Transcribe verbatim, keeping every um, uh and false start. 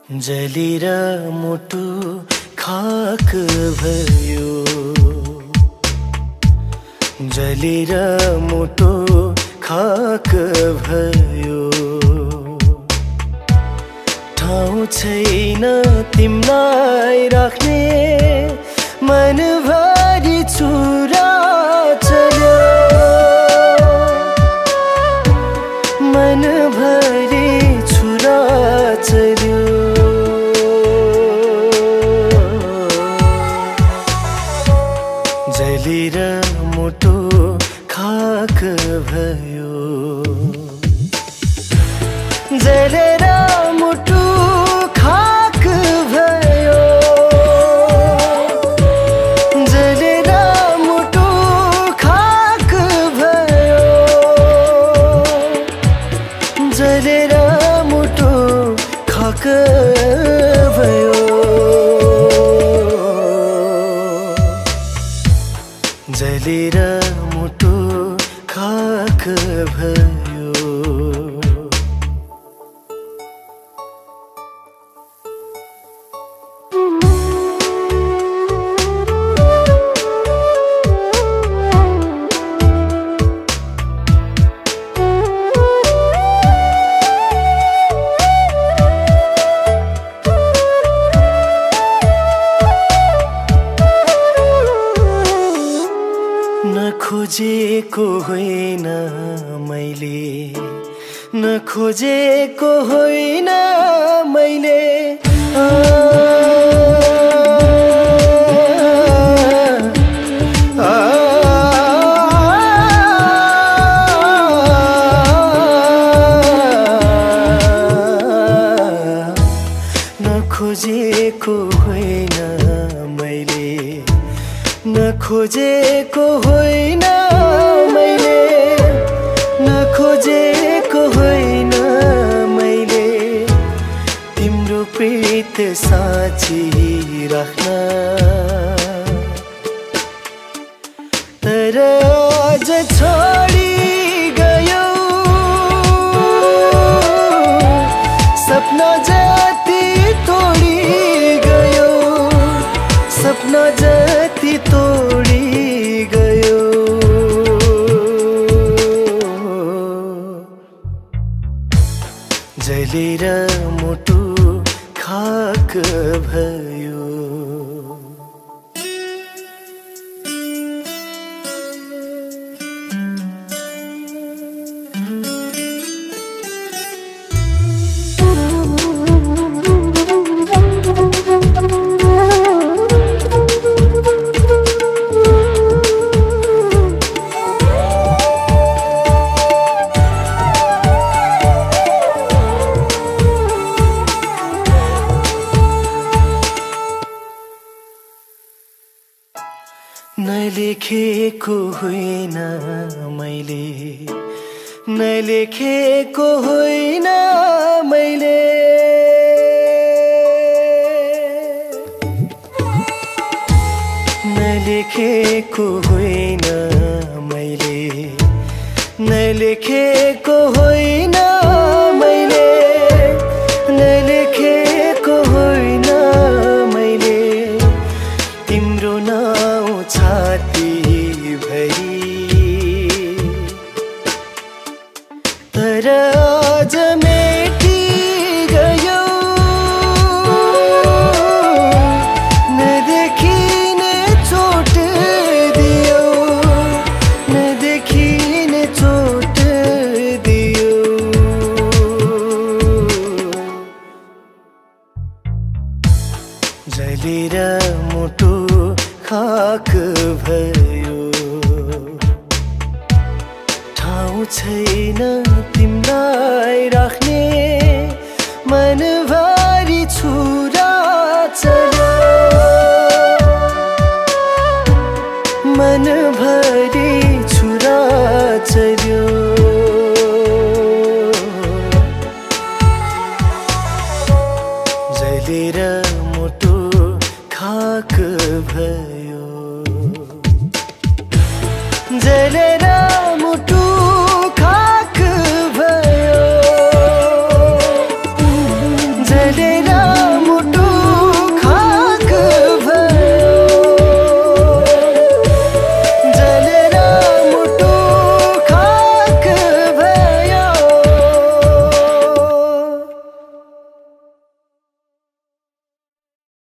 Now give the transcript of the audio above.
जलेर मुटु खाक भयो, जलेर मुटु खाक भयो। ठाउँ छैन तिमलाई राख्ने, मनभरि छुरा चल्यो, मनभरि छुरा चल्यो। जलेर मुटु खाक भयो, जलेर मुटु खाक भयो, जलेर मुटु खाक भयो, जलेर मुटु खाक भयो। जलेर मुटु खाक भयो। नखोजेको होइन मैले, नखोजेको होइन मैले, आ, आ, नखोजेको होइन मैले, नखोजेको होइन मैले, नखोजेको होइन मैले, तिम्रो प्रीत साँची राख्न। तर आज छोडी गयो, सपना जति तोडी गयो, सपना जति तोडी गयो। जलेर मुटु खाक भयो। नलेखेको होइन मैले, नलेखेको होइन मैले, नलेखेको होइन मैले, नलेखेको होइन मैले, नलेखेको होइन मैले, तिम्रो नाउँ छाती भरी। तर आज मेटी गयो, नदेखिने चोट दियो, नदेखिने चोट दियो। जलेर मुटु खाक भयो, ठाउँ छैन तिमलाई राख्ने, मनभरि छुरा चल्यो, मनभरि छुरा चल्यो। जलेर मुटु खाक भयो, जलेर